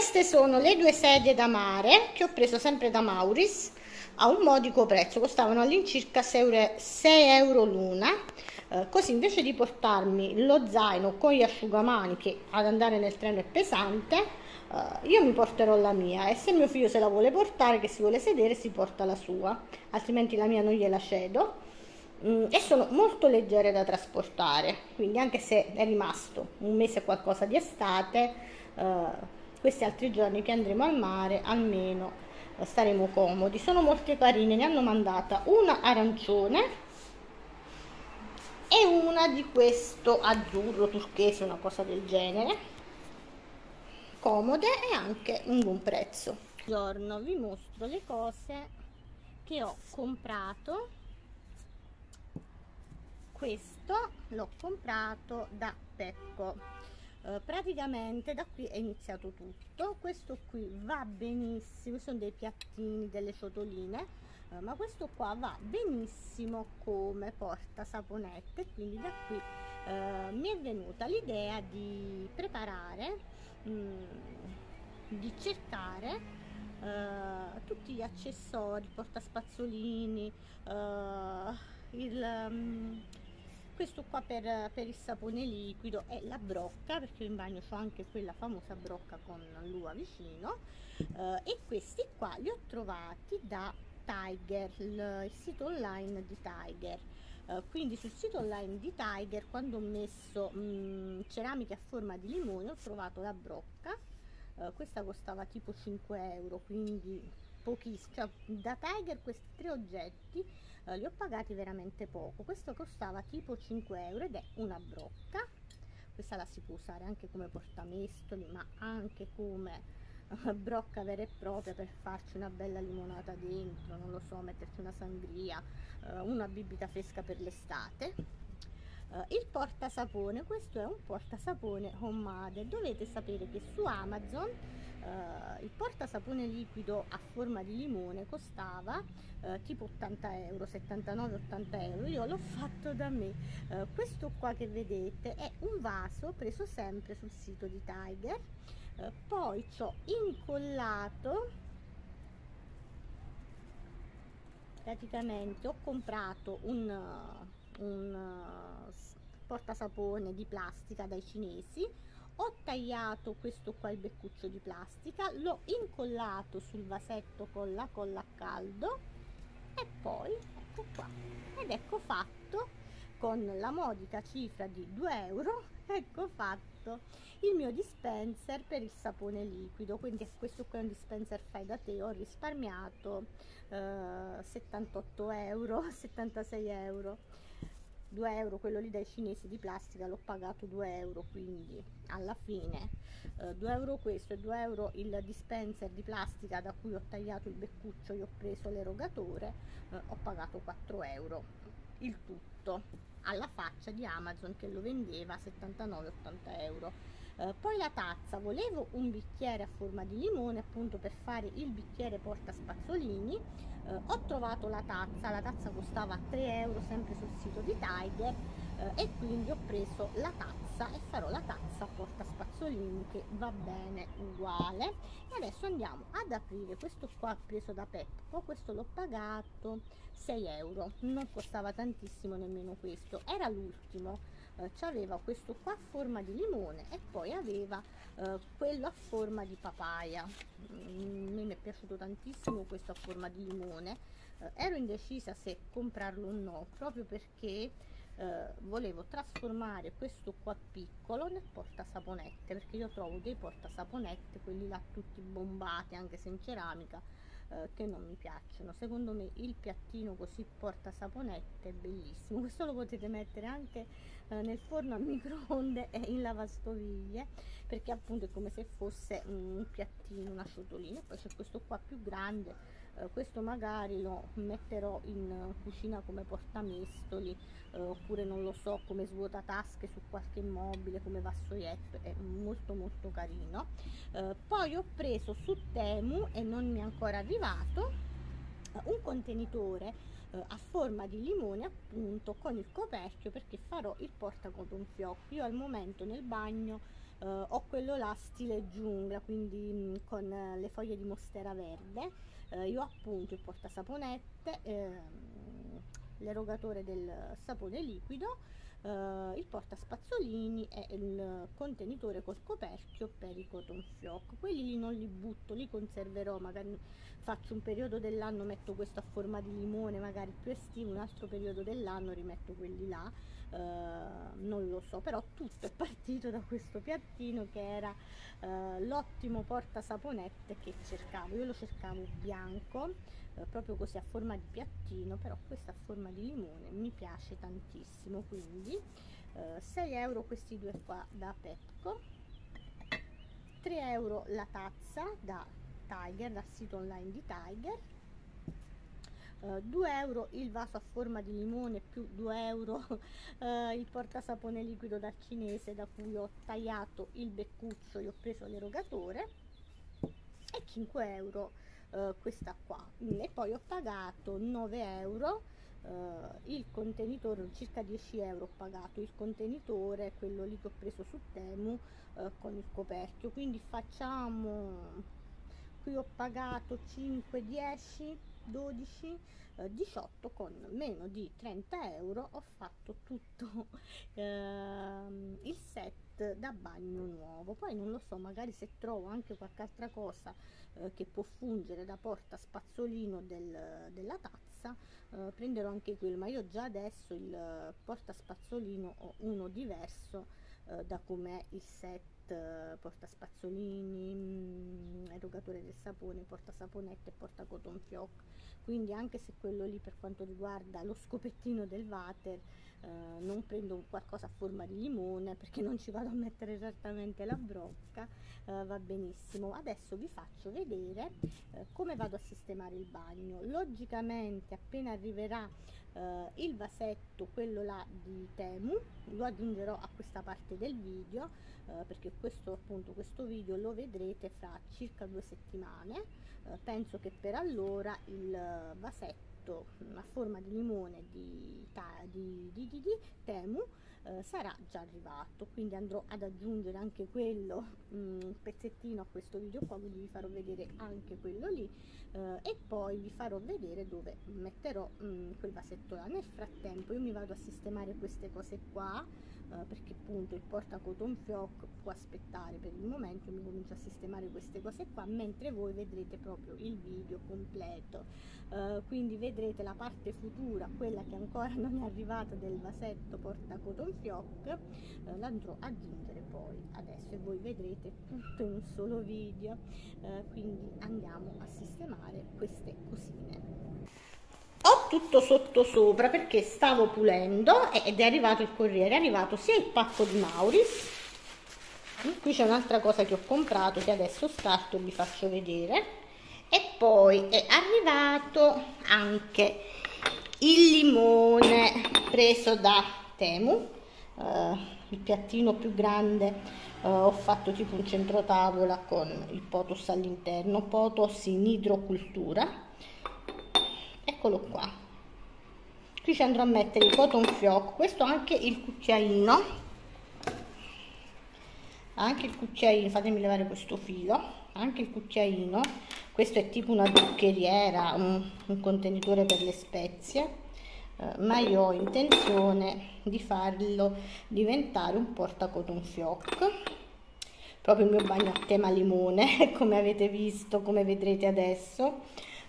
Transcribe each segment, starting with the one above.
queste sono le due sedie da mare che ho preso sempre da Mauris a un modico prezzo, costavano all'incirca 6 euro l'una. Così invece di portarmi lo zaino con gli asciugamani, che ad andare nel treno è pesante, io mi porterò la mia, e se mio figlio se la vuole portare, che si vuole sedere, si porta la sua, altrimenti la mia non gliela cedo. E sono molto leggere da trasportare, quindi anche se è rimasto un mese e qualcosa di estate, questi altri giorni che andremo al mare almeno staremo comodi. Sono molto carine, ne hanno mandata una arancione e una di questo azzurro turchese, una cosa del genere, comode e anche un buon prezzo. Giorno vi mostro le cose che ho comprato. Questo l'ho comprato da Pepco, praticamente da qui è iniziato tutto. Questo qui va benissimo, sono dei piattini, delle ciotoline, ma questo qua va benissimo come porta saponette, quindi da qui mi è venuta l'idea di preparare, di cercare tutti gli accessori, portaspazzolini, questo qua per il sapone liquido e la brocca, perché in bagno ho anche quella famosa brocca con l'uva vicino, e questi qua li ho trovati da Tiger, il sito online di Tiger. Quindi sul sito online di Tiger, quando ho messo ceramiche a forma di limone, ho trovato la brocca. Questa costava tipo 5 euro, quindi pochissimo, cioè, da Tiger questi tre oggetti li ho pagati veramente poco. Questo costava tipo 5 euro ed è una brocca. Questa la si può usare anche come portamestoli, ma anche come brocca vera e propria per farci una bella limonata dentro, non lo so, metterci una sangria, una bibita fresca per l'estate. Il portasapone, questo è un portasapone Homemade. Dovete sapere che su Amazon il portasapone liquido a forma di limone costava tipo 80 euro, 79-80 euro. Io l'ho fatto da me. Questo qua che vedete è un vaso preso sempre sul sito di Tiger. Poi ci ho incollato, praticamente ho comprato un portasapone di plastica dai cinesi, ho tagliato questo qua, il beccuccio di plastica, l'ho incollato sul vasetto con la colla a caldo e poi ecco qua, ed ecco fatto, con la modica cifra di 2 euro, ecco fatto il mio dispenser per il sapone liquido. Quindi questo qua è un dispenser fai da te, ho risparmiato 78 euro, 76 euro. 2 euro quello lì dai cinesi di plastica l'ho pagato 2 euro, quindi alla fine 2 euro questo e 2 euro il dispenser di plastica da cui ho tagliato il beccuccio, io ho preso l'erogatore, ho pagato 4 euro il tutto, alla faccia di Amazon che lo vendeva a 79-80 euro. Poi la tazza, volevo un bicchiere a forma di limone appunto per fare il bicchiere porta spazzolini. Ho trovato la tazza costava 3 euro sempre sul sito di Tiger, e quindi ho preso la tazza e farò la tazza porta spazzolini che va bene uguale. E adesso andiamo ad aprire questo qua preso da Pepco. Questo l'ho pagato 6 euro, non costava tantissimo nemmeno questo, era l'ultimo. C'aveva questo qua a forma di limone e poi aveva quello a forma di papaya. Mi è piaciuto tantissimo questo a forma di limone. Ero indecisa se comprarlo o no, proprio perché volevo trasformare questo qua piccolo nel portasaponette, perché io trovo dei portasaponette, quelli là tutti bombati anche se in ceramica, che non mi piacciono. Secondo me il piattino così portasaponette è bellissimo. Questo lo potete mettere anche nel forno a microonde e in lavastoviglie, perché appunto è come se fosse un piattino, una ciotolina. E poi c'è questo qua più grande, questo magari lo metterò in cucina come portamestoli, oppure non lo so, come svuotatasche su qualche mobile, come vassoietto. È molto molto carino. Poi ho preso su Temu, e non mi è ancora arrivato, un contenitore a forma di limone appunto con il coperchio, perché farò il portagonfiocchi. Io al momento nel bagno ho quello là stile giungla, quindi con le foglie di mostera verde. Io ho appunto il portasaponette, l'erogatore del sapone liquido, il portaspazzolini e il contenitore col coperchio per i cotton fioc. Quelli lì non li butto, li conserverò, magari faccio un periodo dell'anno, metto questo a forma di limone, magari più estivo, un altro periodo dell'anno rimetto quelli là, non lo so, però tutto è partito da questo piattino che era l'ottimo portasaponette che cercavo. Io lo cercavo bianco, proprio così a forma di piattino, però questa a forma di limone mi piace tantissimo, quindi 6 euro questi due qua da Pepco, 3 euro la tazza da Tiger, dal sito online di Tiger, 2 euro il vaso a forma di limone, più 2 euro il portasapone liquido dal cinese, da cui ho tagliato il beccuccio e ho preso l'erogatore, e 5 euro questa qua. E poi ho pagato 9 euro il contenitore, circa 10 euro ho pagato il contenitore, quello lì che ho preso su Temu, con il coperchio. Quindi facciamo, qui ho pagato 5, 10, 12, 18, con meno di 30 euro ho fatto tutto il set da bagno nuovo. Poi non lo so, magari se trovo anche qualche altra cosa che può fungere da porta spazzolino della tazza, prenderò anche quello, ma io già adesso il porta spazzolino ho uno diverso da com'è il set porta spazzolini, erogatore del sapone, porta saponette e porta cotton fioc. Quindi anche se quello lì, per quanto riguarda lo scopettino del water, non prendo qualcosa a forma di limone, perché non ci vado a mettere esattamente la brocca, va benissimo. Adesso vi faccio vedere come vado a sistemare il bagno. Logicamente appena arriverà il vasetto, quello là di Temu, lo aggiungerò a questa parte del video, perché questo video lo vedrete fra circa 2 settimane. Penso che per allora il vasetto a forma di limone di Temu sarà già arrivato, quindi andrò ad aggiungere anche quello, un pezzettino a questo video qua, quindi vi farò vedere anche quello lì, e poi vi farò vedere dove metterò quel vasetto là. Nel frattempo io mi vado a sistemare queste cose qua, perché appunto il porta cotton fioc può aspettare per il momento. Mi comincio a sistemare queste cose qua mentre voi vedrete proprio il video completo, quindi vedrete la parte futura, quella che ancora non è arrivata del vasetto porta cotton fioc, l'andrò ad aggiungere poi adesso e voi vedrete tutto in un solo video. Quindi andiamo a sistemare queste cosine. Ho tutto sotto sopra perché stavo pulendo ed è arrivato il corriere, è arrivato sia il pacco di Mauris, qui c'è un'altra cosa che ho comprato che adesso starto e vi faccio vedere, e poi è arrivato anche il limone preso da Temu, il piattino più grande, ho fatto tipo un centro tavola con il potos all'interno, potos in idrocultura. Eccolo qua, qui ci andrò a mettere il cotton fioc, questo anche il cucchiaino, fatemi levare questo filo, anche il cucchiaino, questo è tipo una zuccheriera, un contenitore per le spezie, ma io ho intenzione di farlo diventare un porta cotton fioc, proprio il mio bagno a tema limone, come avete visto, come vedrete adesso.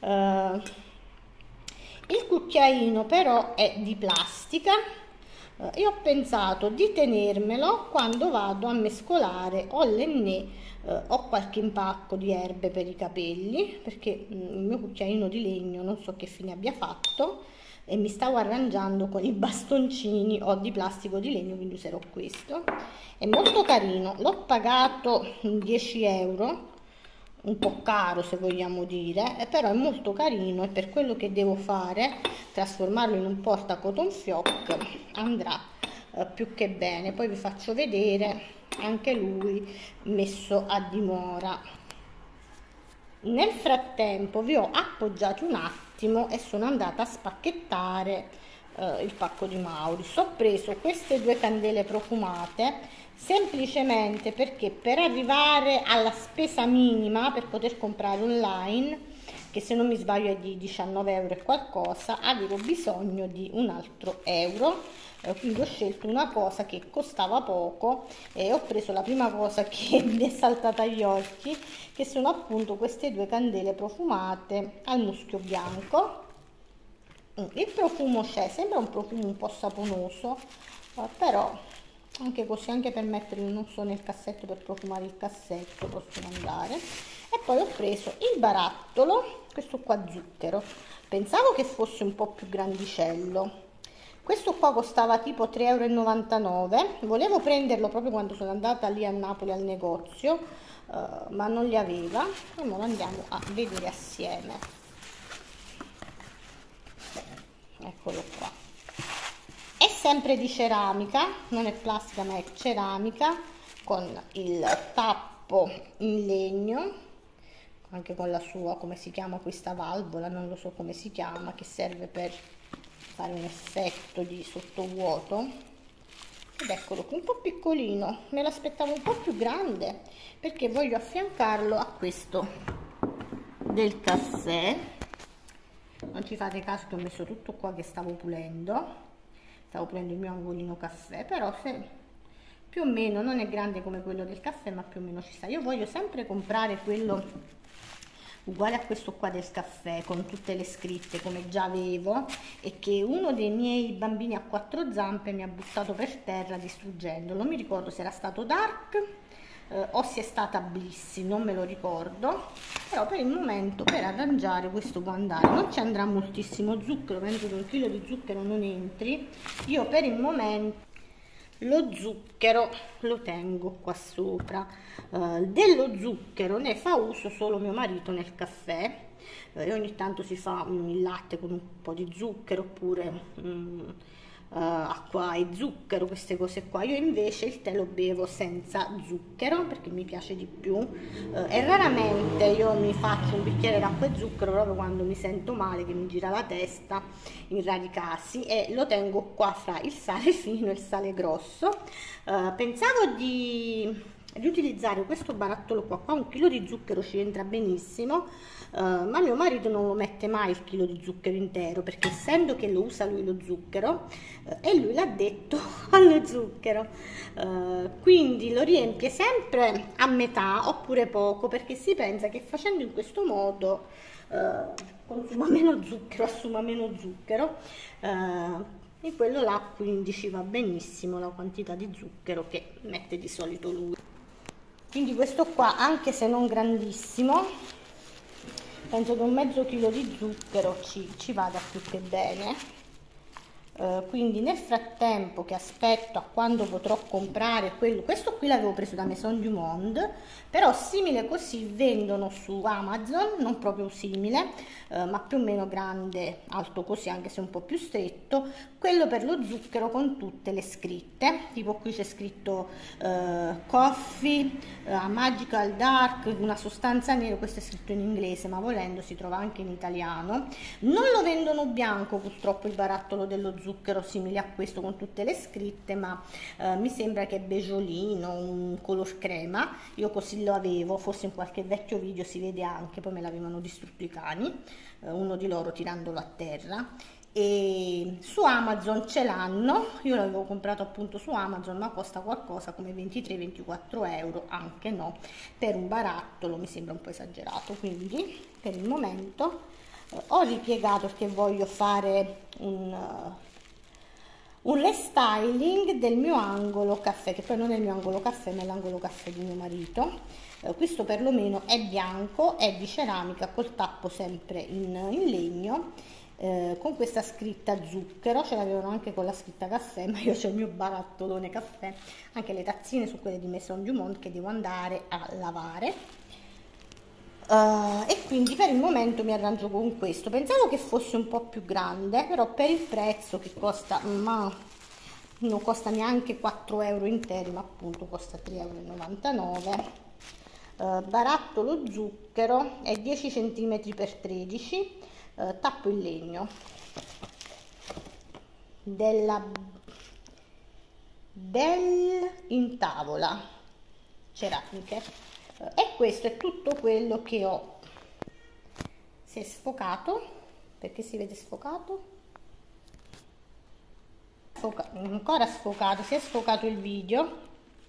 Il cucchiaino però è di plastica, io ho pensato di tenermelo quando vado a mescolare o l'ennè o qualche impacco di erbe per i capelli, perché il mio cucchiaino di legno non so che fine abbia fatto e mi stavo arrangiando con i bastoncini o di plastico di legno, quindi userò questo. È molto carino, l'ho pagato 10 euro, un po' caro se vogliamo dire, però è molto carino e per quello che devo fare, trasformarlo in un porta cotton fioc, andrà più che bene. Poi vi faccio vedere anche lui messo a dimora. Nel frattempo vi ho appoggiato un attimo e sono andata a spacchettare il pacco di Mauris. Ho preso queste due candele profumate semplicemente perché per arrivare alla spesa minima per poter comprare online, che se non mi sbaglio è di 19 euro e qualcosa, avevo bisogno di un altro euro. Quindi ho scelto una cosa che costava poco e ho preso la prima cosa che mi è saltata agli occhi, che sono appunto queste due candele profumate al muschio bianco. Il profumo c'è, sembra un profumo un po' saponoso, però anche così, anche per metterlo, non so, nel cassetto per profumare il cassetto possono andare. E poi ho preso il barattolo, questo qua zucchero, pensavo che fosse un po' più grandicello. Questo qua costava tipo 3,99 euro, volevo prenderlo proprio quando sono andata lì a Napoli al negozio, ma non li aveva, e ora lo andiamo a vedere assieme. Eccolo qua, è sempre di ceramica, non è plastica ma è ceramica, con il tappo in legno, anche con la sua, come si chiama questa valvola, non lo so come si chiama, che serve per fare un effetto di sottovuoto. Ed eccolo qui, un po' piccolino, me l'aspettavo un po' più grande perché voglio affiancarlo a questo del caffè. Non ci fate caso che ho messo tutto qua che stavo pulendo il mio angolino caffè, però se più o meno non è grande come quello del caffè, ma più o meno ci sta. Io voglio sempre comprare quello uguale a questo qua del caffè, con tutte le scritte come già avevo, e che uno dei miei bambini a quattro zampe mi ha buttato per terra distruggendolo. Non mi ricordo se era stato Dark o se è stata Bliss, non me lo ricordo, però per il momento per arrangiare questo può andare. Non ci andrà moltissimo zucchero, penso che un chilo di zucchero non entri. Io per il momento lo zucchero lo tengo qua sopra. Dello zucchero ne fa uso solo mio marito nel caffè, e ogni tanto si fa il latte con un po' di zucchero, oppure acqua e zucchero, queste cose qua. Io invece il tè lo bevo senza zucchero perché mi piace di più, e raramente io mi faccio un bicchiere d'acqua e zucchero, proprio quando mi sento male, che mi gira la testa, in rari casi, e lo tengo qua fra il sale fino e il sale grosso. Pensavo di utilizzare questo barattolo qua, un chilo di zucchero ci entra benissimo, ma mio marito non lo mette mai il chilo di zucchero intero, perché essendo che lo usa lui lo zucchero, e lui l'ha detto allo zucchero, quindi lo riempie sempre a metà oppure poco, perché si pensa che facendo in questo modo consuma meno zucchero, assuma meno zucchero, e quello là quindi ci va benissimo la quantità di zucchero che mette di solito lui. Quindi questo qua, anche se non grandissimo, penso che un mezzo chilo di zucchero ci vada più che bene. Quindi nel frattempo che aspetto a quando potrò comprare questo qui l'avevo preso da Maison du Monde, però simile così vendono su Amazon, non proprio simile, ma più o meno grande, alto così, anche se un po' più stretto, quello per lo zucchero con tutte le scritte, tipo qui c'è scritto coffee, magical dark, una sostanza nera, questo è scritto in inglese, ma volendo si trova anche in italiano. Non lo vendono bianco purtroppo il barattolo dello zucchero simile a questo con tutte le scritte, ma mi sembra che è beggiolino, un color crema. Io così lo avevo, forse in qualche vecchio video si vede anche, poi me l'avevano distrutto i cani, uno di loro tirandolo a terra. E su Amazon ce l'hanno, io l'avevo comprato appunto su Amazon, ma costa qualcosa come 23-24 euro, anche no, per un barattolo mi sembra un po' esagerato. Quindi per il momento ho ripiegato perché voglio fare un restyling del mio angolo caffè, che poi non è il mio angolo caffè ma è l'angolo caffè di mio marito. Questo perlomeno è bianco, è di ceramica, col tappo sempre in legno, con questa scritta zucchero. Ce l'avevano anche con la scritta caffè, ma io c'ho il mio barattolone caffè. Anche le tazzine su quelle di Maison du Monde che devo andare a lavare. E quindi per il momento mi arrangio con questo. Pensavo che fosse un po' più grande, però per il prezzo che costa, ma non costa neanche 4 euro interi, ma appunto costa 3,99 euro. Barattolo zucchero è 10 cm x 13, tappo in legno, della del in tavola ceramiche, e questo è tutto quello che ho. Si è sfocato, perché si vede sfocato, ancora sfocato, si è sfocato il video.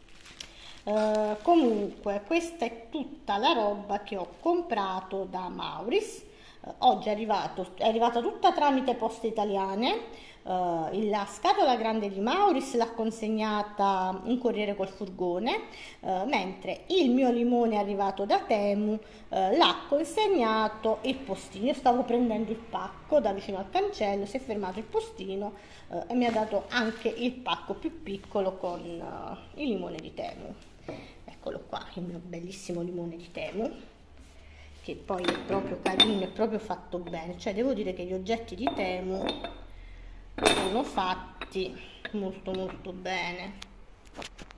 Comunque questa è tutta la roba che ho comprato da Mauris. Oggi è arrivata tutta tramite Poste Italiane. La scatola grande di Mauris l'ha consegnata un corriere col furgone, mentre il mio limone è arrivato da Temu, l'ha consegnato il postino. Io stavo prendendo il pacco da vicino al cancello, si è fermato il postino e mi ha dato anche il pacco più piccolo con il limone di Temu. Eccolo qua, il mio bellissimo limone di Temu, che poi è proprio carino, è proprio fatto bene. Cioè devo dire che gli oggetti di Temu sono fatti molto molto bene.